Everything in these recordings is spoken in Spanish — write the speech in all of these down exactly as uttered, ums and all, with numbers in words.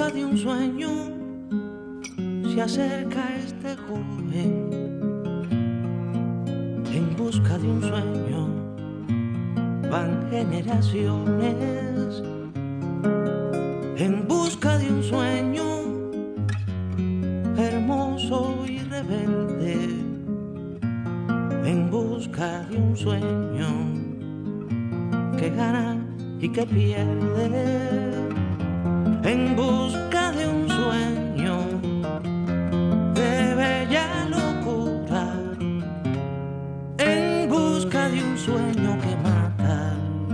busca de un sueño se acerca este joven. En busca de un sueño van generaciones. En busca de un sueño hermoso y rebelde. En busca de un sueño que gana y que pierde. En busca de un sueño de bella locura. En busca de un sueño que mata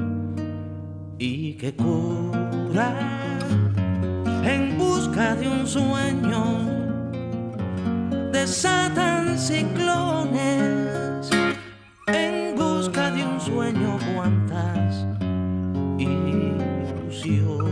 y que cura. En busca de un sueño desatan ciclones. En busca de un sueño cuantas ilusiones.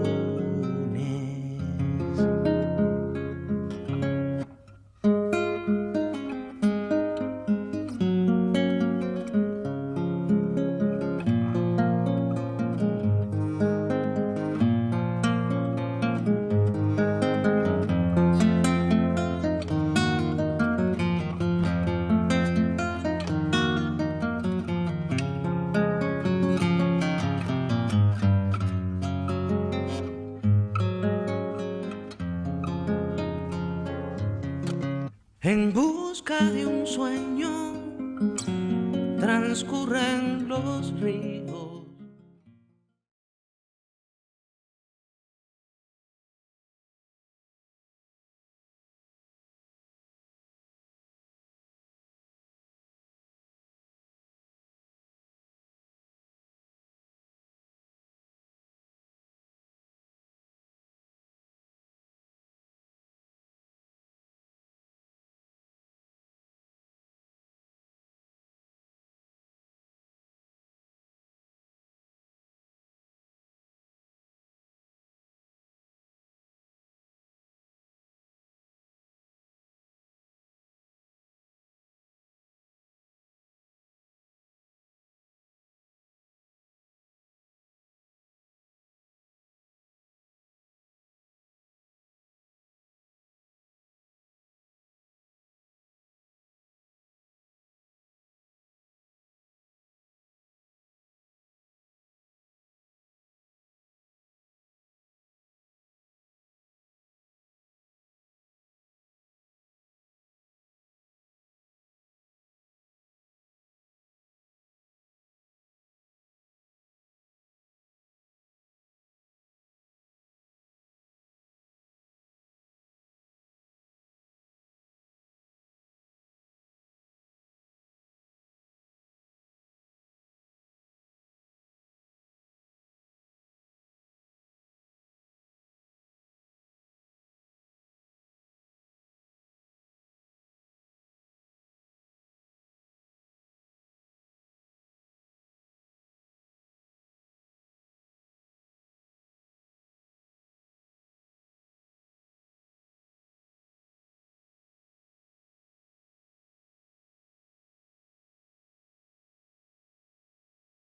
En busca de un sueño transcurren los ríos.